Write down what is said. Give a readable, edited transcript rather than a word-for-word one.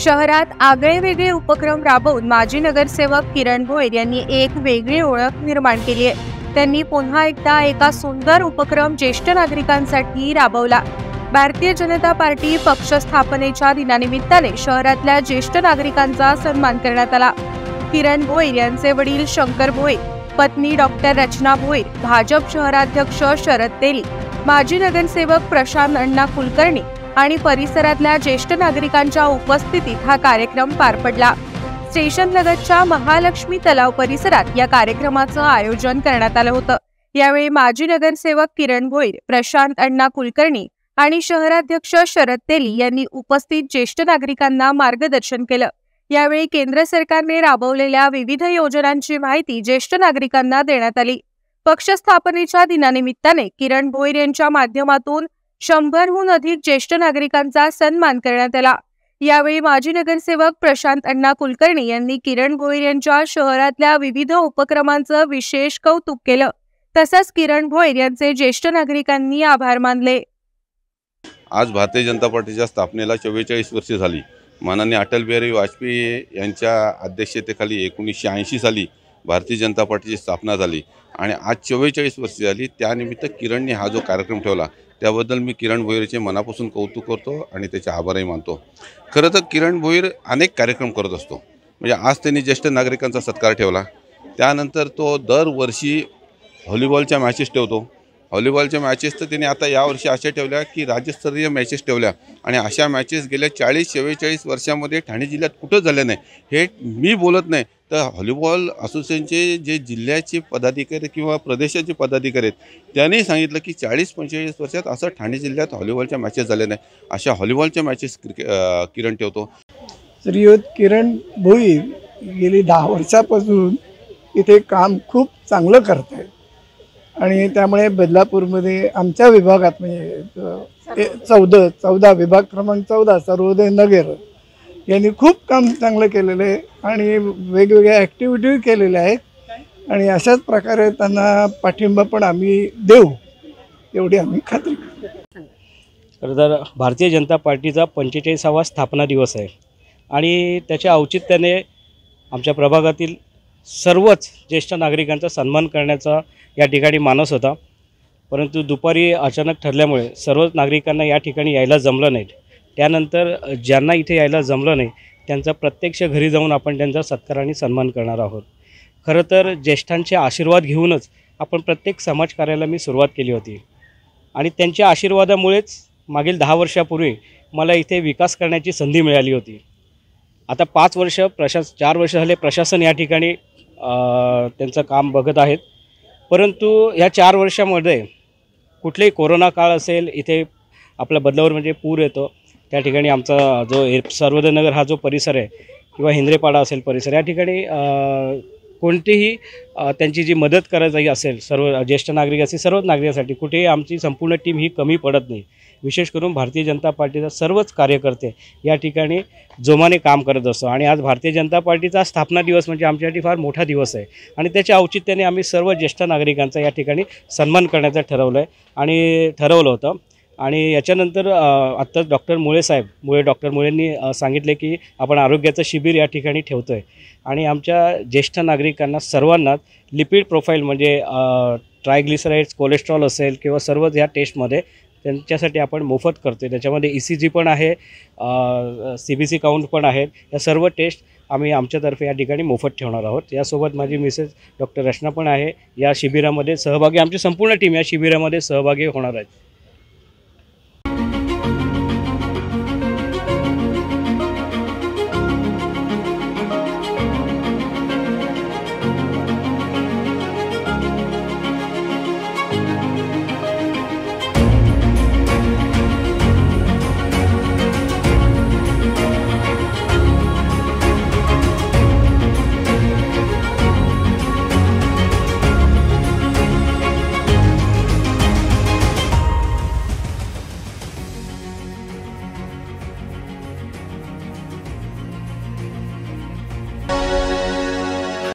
शहरात आगळेवेगळे उपक्रम राबवून माजी नगरसेवक किरण भोईर यांनी एक वेगळी ओळख निर्माण केली आहे। त्यांनी पुन्हा एकदा एका सुंदर उपक्रम ज्येष्ठ नागरिकांसाठी राबवला। भारतीय जनता पार्टी पक्ष स्थापनेच्या दिनानिमित्ताने शहरातल्या ज्येष्ठ नागरिकांचा सन्मान करण्यात आला। किरण भोईर यांचे वडील शंकर भोईर, पत्नी डॉक्टर रचना भोईर, भाजप शहराध्यक्ष शरद तेली, माजी नगरसेवक प्रशांत अण्णा कुलकर्णी आणि परिसरातल्या ज्येष्ठ नागरिकांच्या उपस्थितीत हा कार्यक्रम पार पडला। स्टेशन लगतच्या महालक्ष्मी तलाव परिसरात या कार्यक्रमाचं आयोजन करण्यात आलं होतं। यावेळी माजी नगरसेवक किरण भोईर, प्रशांत अण्णा कुलकर्णी आणि शहराध्यक्ष शरद तेली यांनी उपस्थित ज्येष्ठ नागरिकांना मार्गदर्शन केलं। यावेळी केंद्र सरकारने राबवलेल्या विविध योजनांची माहिती ज्येष्ठ नागरिकांना देण्यात आली। पक्ष स्थापनेच्या दिनानिमित्ताने किरण भोईर यांच्या माध्यमातून 100हून अधिक ज्येष्ठ नागरिकांचा सन्मान करण्यात आला। यावेळी माजी नगरसेवक प्रशांत अण्णा कुलकर्णी यांनी किरण भोईर यांच्या शहरातल्या विविध उपक्रमांचं विशेष कौतुक केलं। तसंच किरण भोईर यांचे ज्येष्ठ नागरिकांनी आभार मानले। आज भारतीय जनता पार्टीच्या स्थापनेला 44 वर्षे झाली। माननीय अटल बिहारी वाजपेयी यांच्या अध्यक्षतेखाली 1980 साली भारतीय जनता पार्टीची स्थापना झाली आणि आज 44 वर्षे झाली। त्यानिमित्त किरणने हा जो कार्यक्रम ठेवला त्याबद्दल मी किरण भोईरचे मनापासून कौतुक करतो आणि त्याचे आभारही मानतो। खरं तर किरण भोईर अनेक कार्यक्रम करत असतो। म्हणजे आज त्यांनी ज्येष्ठ नागरिकांचा सत्कार ठेवला, त्यानंतर तो दरवर्षी व्हॉलीबॉलच्या मॅचेस ठेवतो। व्हॉलीबॉलच्या मॅचेस तर त्यांनी आता यावर्षी अशा ठेवल्या की राज्यस्तरीय मॅचेस ठेवल्या आणि अशा मॅचेस गेल्या 40-44 वर्षामध्ये ठाणे जिल्ह्यात कुठं झाल्या नाही। हे मी बोलत नाही, तर व्हॉलीबॉल असोसिएशनचे जे जिल्ह्याचे पदाधिकारी किंवा प्रदेशाचे पदाधिकारी आहेत त्यांनी सांगितलं की 40-45 वर्षात असं ठाणे जिल्ह्यात व्हॉलीबॉलच्या मॅचेस झाल्या नाही। अशा व्हॉलीबॉलच्या मॅचेस किरण ठेवतो। श्रीयुत किरण भोईर गेली 10 वर्षापासून इथे काम खूप चांगलं करत आहेत आणि त्यामुळे बदलापूरमध्ये आमच्या विभागात म्हणजे 14 विभाग क्रमांक 14 सर्वोदय नगर यांनी खूप काम चांगलं केलेलं आहे आणि वेगवेगळ्या ॲक्टिव्हिटी केलेल्या आहेत आणि अशाच प्रकारे त्यांना पाठिंबा पण आम्ही देऊ एवढी आम्ही खात्री करतो। खरं तर भारतीय जनता पार्टीचा 45वा स्थापना दिवस आहे आणि त्याच्या औचित्याने आमच्या प्रभागातील सर्वच ज्येष्ठ नागरिकांचा सन्मान करण्याचा या ठिकाणी मानस होता, परंतु दुपारी अचानक ठरल्यामुळे सर्वच नागरिकांना या ठिकाणी यायला जमलं नाही। त्यानंतर ज्यांना इथे यायला जमलं नाही त्यांचा प्रत्यक्ष घरी जाऊन आपण त्यांचा सत्कार आणि सन्मान करणार आहोत। खरं तर ज्येष्ठांचे आशीर्वाद घेऊनच आपण प्रत्येक समाजकार्याला मी सुरुवात केली होती आणि त्यांच्या आशीर्वादामुळेच मागील 10 वर्षापूर्वी मला इथे विकास करण्याची संधी मिळाली होती। आता 4 वर्ष झाले प्रशासन या ठिकाणी त्यांचं काम बघत आहेत, परंतु ह्या 4 वर्षामध्ये कुठलेही कोरोना काळ असेल, इथे आपला बदलावर म्हणजे पूर येतो, त्या ठिकाणी आमचा जो सर्वोदय नगर हा जो परिसर आहे किंवा हिंद्रेपाडा असेल परिसर, या ठिकाणी कोणतीही त्यांची जी मदत करायची असेल सर्व ज्येष्ठ नागरिक असेल सर्वच नागरिकांसाठी कुठेही आमची संपूर्ण टीम ही कमी पडत नाही। विशेष करून भारतीय जनता पार्टीचा सर्वच कार्यकर्ते या ठिकाणी जोमाने काम करत असतो आणि आज भारतीय जनता पार्टीचा स्थापना दिवस म्हणजे आमच्यासाठी फार मोठा दिवस आहे आणि त्याच्या औचित्याने आम्ही सर्व ज्येष्ठ नागरिकांचा या ठिकाणी सन्मान करण्याचं ठरवलं होतं। आणि याच्यानंतर आत्ताच डॉक्टर मुळेंनी सांगितले की आपण आरोग्याचं शिबिर या ठिकाणी ठेवतो आहे आणि आमच्या ज्येष्ठ नागरिकांना सर्वांनाच लिपिड प्रोफाईल म्हणजे ट्रायग्लिसराइड्स, कोलेस्ट्रॉल असेल किंवा सर्वच ह्या टेस्टमध्ये त्यांच्यासाठी आपण मोफत करतो आहे। त्याच्यामध्ये ECG पण आहे, CBC काउंट पण आहेत। या सर्व टेस्ट आम्ही आमच्यातर्फे या ठिकाणी मोफत ठेवणार आहोत। यासोबत माझी मिसेस डॉक्टर रचना पण आहे या शिबिरामध्ये सहभागी, आमची संपूर्ण टीम या शिबिरामध्ये सहभागी होणार आहे।